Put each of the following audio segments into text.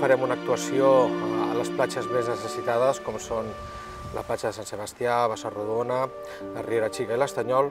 farem una actuació a les platges més necessitades, com són la platja de Sant Sebastià, Bassarrodona, la Riera Xica i l'Estanyol,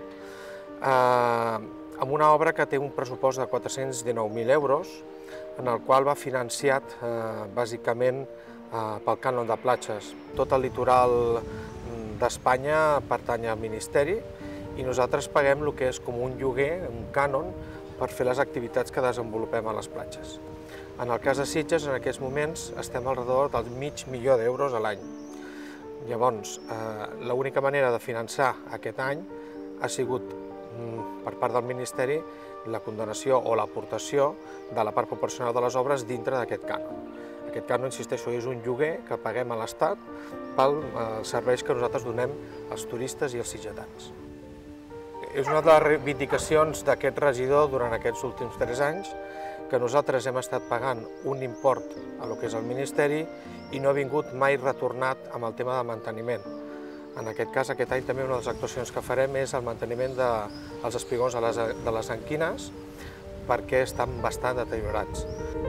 amb una obra que té un pressupost de 419.000 euros, en el qual va financiat bàsicament pel cànon de platges. Tot el litoral d'Espanya pertany al Ministeri i nosaltres paguem el que és com un lloguer, un cànon, per fer les activitats que desenvolupem a les platges. En el cas de Sitges, en aquests moments, estem al redor del $500.000 d'euros a l'any. Llavors, l'única manera de finançar aquest any ha sigut, per part del Ministeri, la condonació o l'aportació de la part proporcional de les obres dintre d'aquest cànon. Aquest cànon, insisteixo, és un lloguer que paguem a l'Estat pels serveis que nosaltres donem als turistes i als sitgetans. És una de les reivindicacions d'aquest regidor durant aquests últims 3 anys, que nosaltres hem estat pagant un import a lo que és el Ministeri i no ha vingut mai retornat amb el tema de manteniment. En aquest cas, aquest any també una de les actuacions que farem és el manteniment dels espigons de les anquines, perquè estan bastant deteriorats.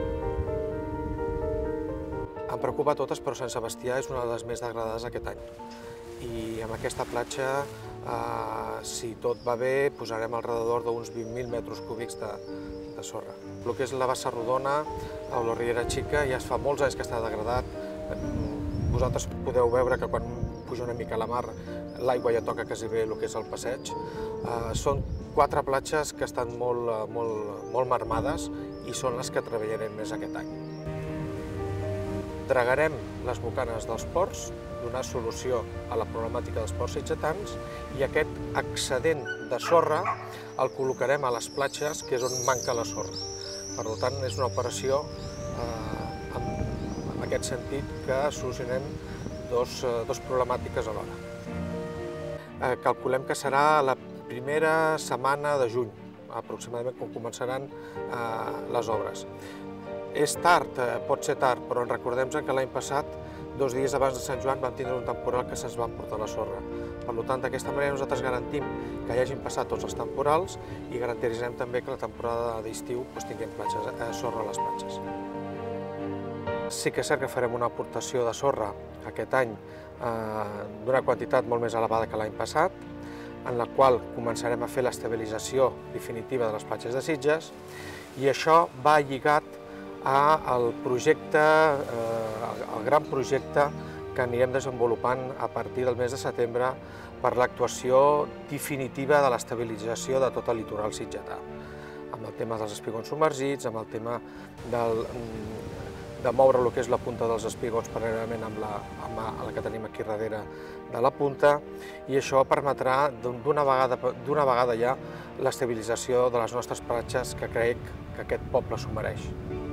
Em preocupa a totes, però Sant Sebastià és una de les més degradades aquest any. I amb aquesta platja, si tot va bé, posarem al redador d'uns 20.000 metres cúbics de sorra. El que és la Bassarrodona o la Riera Xica ja es fa molts anys que està degradat. Vosaltres podeu veure que quan puja una mica la mar, l'aigua ja toca quasi bé el que és el passeig. Són 4 platges que estan molt marmades i són les que treballarem més aquest any. Dragarem les bocanes dels ports, donar solució a la problemàtica dels ports sitgetans, i aquest excedent de sorra el col·locarem a les platges, que és on manca la sorra. Per tant, és una operació en aquest sentit que solucionem dos problemàtiques alhora. Calculem que serà la primera setmana de juny, aproximadament, quan començaran les obres. És tard, pot ser tard, però recordem que l'any passat, 2 dies abans de Sant Joan, vam tindre un temporal que se'ns va emportar la sorra. Per tant, d'aquesta manera nosaltres garantim que hi hagin passat tots els temporals i garantirem també que la temporada d'estiu tinguem sorra a les platges. Sí que és cert que farem una aportació de sorra aquest any d'una quantitat molt més elevada que l'any passat, en la qual començarem a fer l'estabilització definitiva de les platges de Sitges, i això va lligat al projecte, al gran projecte que anirem desenvolupant a partir del mes de setembre per l'actuació definitiva de l'estabilització de tot el litoral sitgetà, amb el tema dels espigons submergits, amb el tema de moure el que és la punta dels espigons paral·lelament amb la que tenim aquí darrere de la punta, i això permetrà d'una vegada ja l'estabilització de les nostres platges, que crec que aquest poble s'ho mereix.